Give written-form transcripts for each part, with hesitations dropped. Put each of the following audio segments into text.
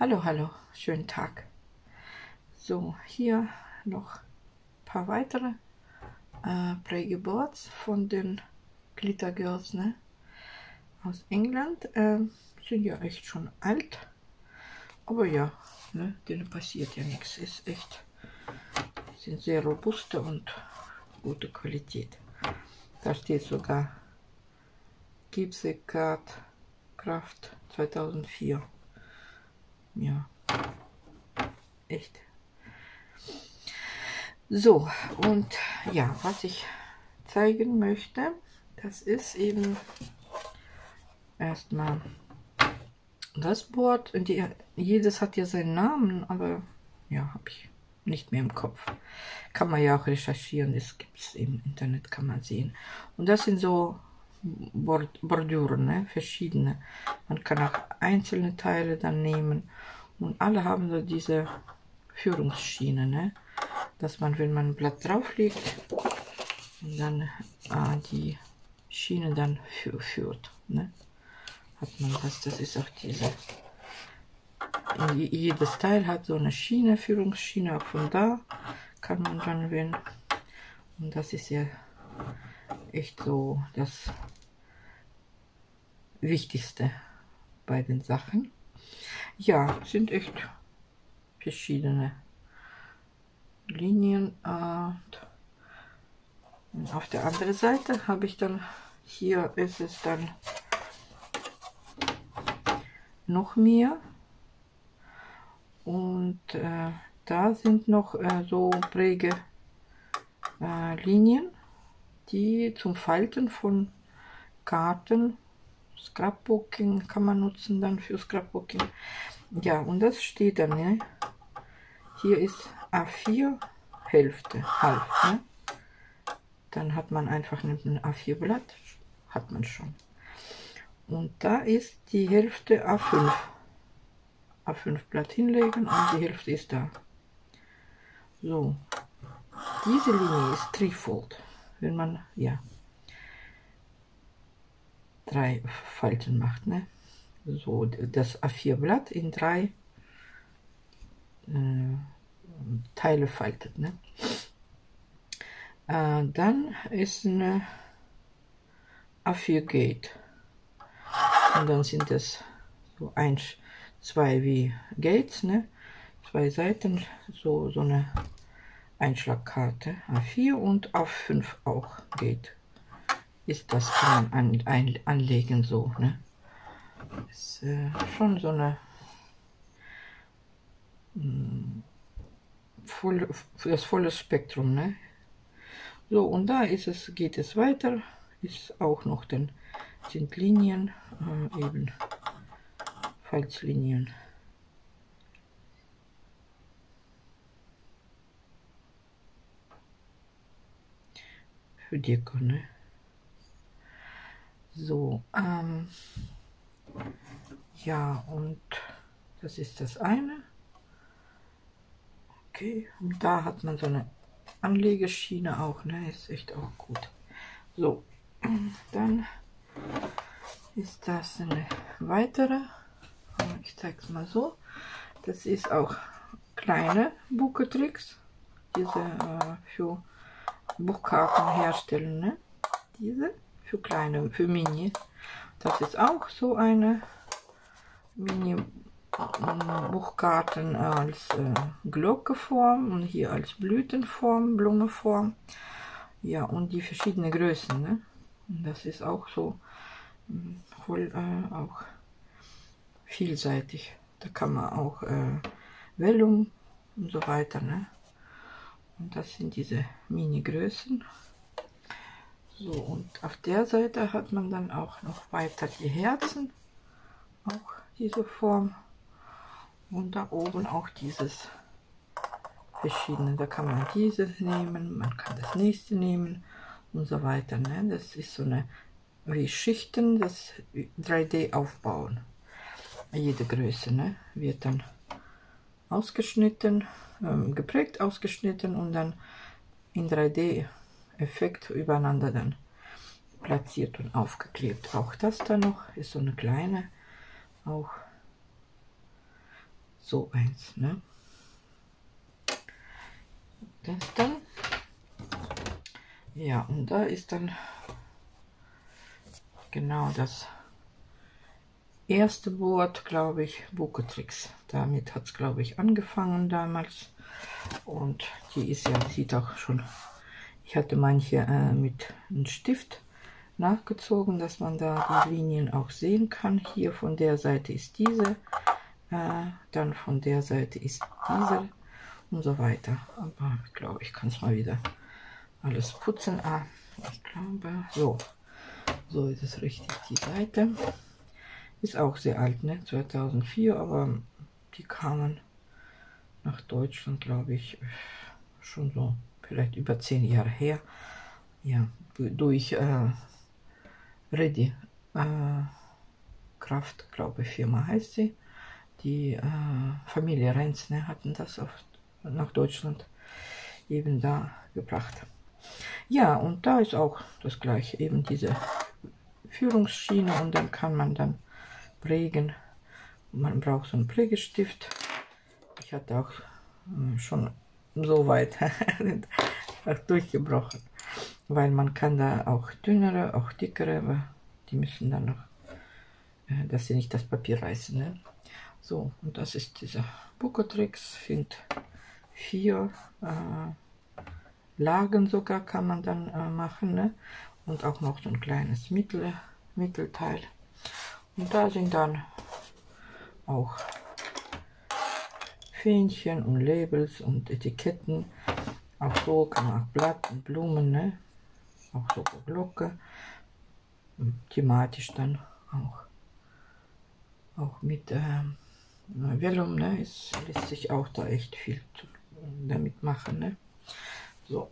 Hallo, hallo, schönen Tag. So, hier noch ein paar weitere Prägeboards von den Glitter Girls, ne? Aus England. Sind ja echt schon alt. Aber ja, ne? Denen passiert ja nichts. Ist echt, sind sehr robuste und gute Qualität. Da steht sogar Gipsecard Kraft 2004. Ja, echt. So, und ja, was ich zeigen möchte, das ist eben erstmal das Board. Und jedes hat ja seinen Namen, aber ja, habe ich nicht mehr im Kopf. Kann man ja auch recherchieren, das gibt es im Internet, kann man sehen. Und das sind so Borduren, ne? Verschiedene. Man kann auch einzelne Teile dann nehmen. Und alle haben so diese Führungsschiene, ne? Dass man, wenn man ein Blatt drauflegt, dann die Schiene dann führt, ne? Hat man das, das ist auch diese, jedes Teil hat so eine Schiene, Führungsschiene, auch von da kann man dann wählen. Und das ist ja echt so das Wichtigste bei den Sachen. Ja, sind echt verschiedene Linien. Und auf der anderen Seite habe ich dann, hier ist es dann noch mehr. Und da sind noch so Prägelinien, die zum Falten von Karten, Scrapbooking kann man nutzen dann für Scrapbooking. Ja, und das steht dann, ne? Hier ist A4 Hälfte, halb, ne? Dann hat man einfach ein A4 Blatt, hat man schon. Und da ist die Hälfte A5. A5 Blatt hinlegen und die Hälfte ist da. So, diese Linie ist Trifold, wenn man ja 3 Falten macht, ne? So, das A4 Blatt in 3 Teile faltet, ne? Dann ist eine A4 Gate und dann sind das so 2 wie Gates, ne? 2 Seiten, so eine Einschlagkarte A4 und A5 auch Gate. Ist das, kann man anlegen so, ne? Ist schon so eine das volle Spektrum, ne? So, und da ist es, geht es weiter, ist auch noch dann sind Linien, eben Falzlinien. Für Deko, ne? So, ja, und das ist das eine. Okay, und da hat man so eine Anlegeschiene auch, ne? Ist echt auch gut. So, dann ist das eine weitere. Ich zeige es mal so. Das ist auch kleine Buchetricks. Diese für Buchkarten herstellen, ne? Diese für kleine, für Mini. Das ist auch so eine Mini Buchkarten als Glockeform und hier als Blütenform, Blumenform. Ja, und die verschiedenen Größen, ne? Und das ist auch so voll auch vielseitig. Da kann man auch Vellum und so weiter, ne? Und das sind diese Mini-Größen. So, und auf der Seite hat man dann auch noch weiter die Herzen, auch diese Form. Und da oben auch dieses verschiedene. Da kann man dieses nehmen, man kann das nächste nehmen und so weiter, ne? Das ist so eine wie Schichten, das 3D aufbauen. Jede Größe, ne? Wird dann ausgeschnitten, geprägt, ausgeschnitten und dann in 3D-Effekt übereinander dann platziert und aufgeklebt. Auch das da noch ist so eine kleine, auch so eins, ne? Das dann. Ja, und da ist dann genau das erste Board, glaube ich, Buchetricks. Damit hat es, glaube ich, angefangen damals. Und die ist ja, sieht auch schon, ich hatte manche mit einem Stift nachgezogen, dass man da die Linien auch sehen kann. Hier von der Seite ist diese, dann von der Seite ist diese und so weiter. Aber ich glaube, ich kann es mal wieder alles putzen. Ich glaube, so ist es richtig. Die Seite ist auch sehr alt, ne? 2004, aber die kamen nach Deutschland, glaube ich, schon so vielleicht über 10 Jahre her. Ja, durch Ready Kraft, glaube ich, Firma heißt sie. Die Familie Renzner hatten das nach Deutschland eben da gebracht. Ja, und da ist auch das gleiche, eben diese Führungsschiene, und dann kann man dann prägen. Man braucht so einen Prägestift. Ich hatte auch schon so weit auch durchgebrochen, weil man kann da auch dünnere, auch dickere, aber die müssen dann noch, dass sie nicht das Papier reißen. Ne? So, und das ist dieser Buchetricks, sind 4 Lagen sogar kann man dann machen, ne? Und auch noch so ein kleines Mittelteil. Und da sind dann auch Fähnchen und Labels und Etiketten. Auch so kann man auch Blatt und Blumen, ne? Auch so eine Glocke. Thematisch dann auch mit Vellum, ne? Es lässt sich auch da echt viel damit machen, ne? So.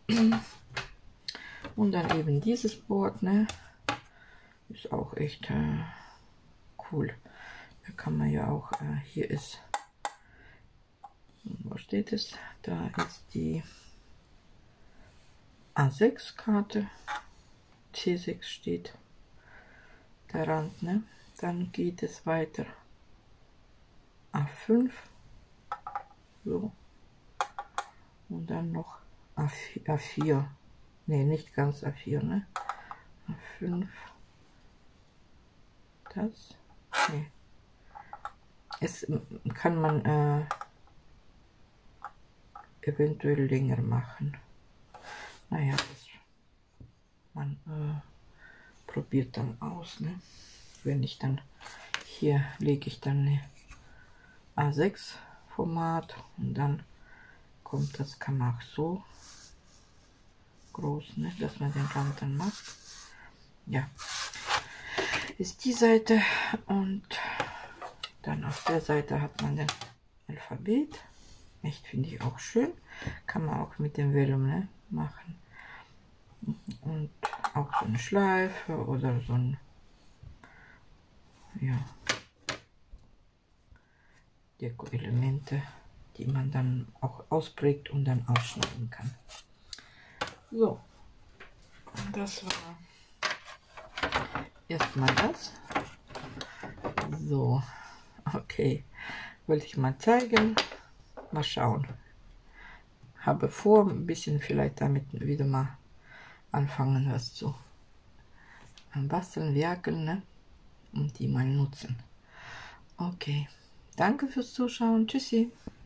Und dann eben dieses Board, ne? Ist auch echt cool. Da kann man ja auch, hier ist, wo steht es? Da ist die A6 Karte, C6 steht der Rand, ne? Dann geht es weiter A5, so, und dann noch A4, ne, nicht ganz A4, ne? A5, das, ne. Es kann man eventuell länger machen. Naja, man probiert dann aus, ne? Wenn ich dann hier lege ich dann eine A6 Format und dann kommt das, kann man auch so groß, ne? Dass man den Rand dann macht. Ja, ist die Seite, und dann auf der Seite hat man das Alphabet. Echt, finde ich auch schön. Kann man auch mit dem Vellum, ne, machen. Und auch so eine Schleife oder so ein, ja, Deko-Elemente, die man dann auch ausprägt und dann ausschneiden kann. So, das war erstmal das. So, okay, wollte ich mal zeigen. Mal schauen. Habe vor, ein bisschen vielleicht damit wieder mal anfangen, was zu basteln, werkeln, ne? Und die mal nutzen. Okay, danke fürs Zuschauen. Tschüssi.